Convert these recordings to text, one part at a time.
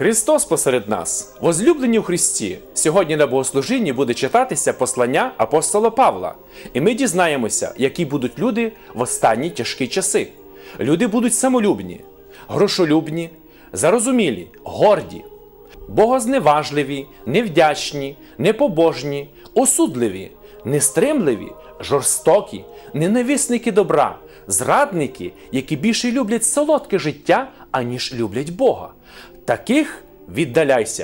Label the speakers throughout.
Speaker 1: Христос посеред нас, возлюблені у Христі. Сьогодні на богослужінні буде читатися послання апостола Павла. І ми дізнаємося, які будуть люди в останні тяжкі часи. Люди будуть самолюбні, грошолюбні, зарозумілі, горді, богозневажливі, невдячні, непобожні, осудливі, нестримливі, жорстокі, ненависники добра, зрадники, які більше люблять солодке життя, аніж люблять Бога. Таких віддаляйся.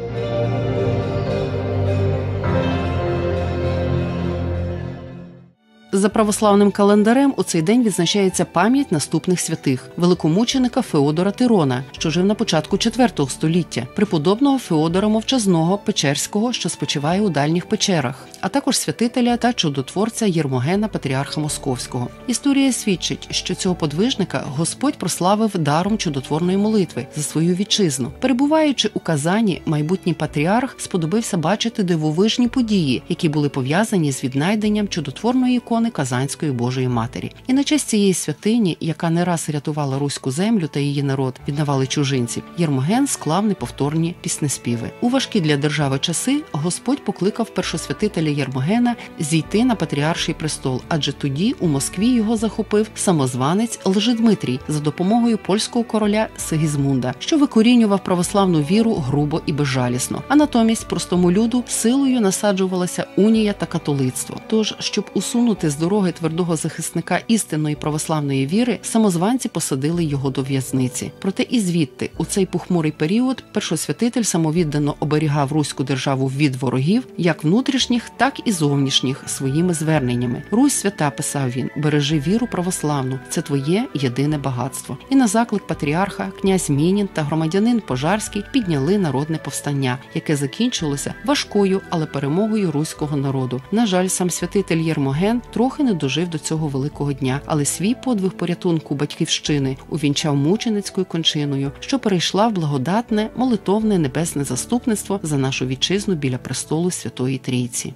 Speaker 2: За православним календарем у цей день відзначається пам'ять наступних святих: великомученика Феодора Тирона, що жив на початку IV століття, преподобного Феодора Мовчазного Печерського, що спочиває у дальніх печерах, а також святителя та чудотворця Єрмогена, патріарха Московського. Історія свідчить, що цього подвижника Господь прославив даром чудотворної молитви за свою вітчизну. Перебуваючи у Казані, майбутній патріарх сподобався бачити дивовижні події, які були пов'язані з віднайденням чудотворної ікони Казанської Божої Матері. І на честь цієї святині, яка не раз рятувала руську землю та її народ від навали чужинців, Єрмоген склав неповторні піснеспіви. У важкі для держави часи Господь покликав першосвятителя Єрмогена зійти на патріарший престол, адже тоді у Москві його захопив самозванець Лжедмитрій за допомогою польського короля Сигізмунда, що викорінював православну віру грубо і безжалісно. А натомість простому люду силою насаджувалася унія та католицтво. Тож, щоб усунути з дороги твердого захисника істинної православної віри, самозванці посадили його до в'язниці. Проте і звідти, у цей похмурий період, першосвятитель самовіддано оберігав руську державу від ворогів, як внутрішніх, так і зовнішніх, своїми зверненнями. «Русь свята», писав він, «бережи віру православну, це твоє єдине багатство». І на заклик патріарха князь Мінін та громадянин Пожарський підняли народне повстання, яке закінчилося важкою, але перемогою руського народу. На жаль, сам святитель Єрмоген трохи не дожив до цього великого дня, але свій подвиг порятунку батьківщини увінчав мученицькою кончиною, що перейшла в благодатне, молитовне небесне заступництво за нашу вітчизну біля престолу Святої Трійці.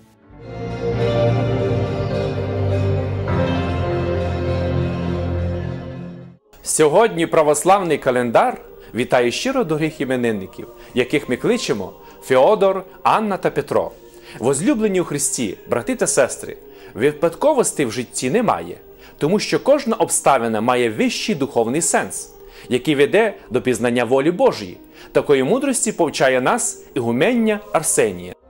Speaker 1: Сьогодні православний календар вітає щиро дорогих іменинників, яких ми кличемо Феодор, Анна та Петро. Возлюблені у Христі, брати та сестри, випадковостей в житті немає, тому що кожна обставина має вищий духовний сенс, який веде до пізнання волі Божої. Такої мудрості повчає нас ігумення Арсенія.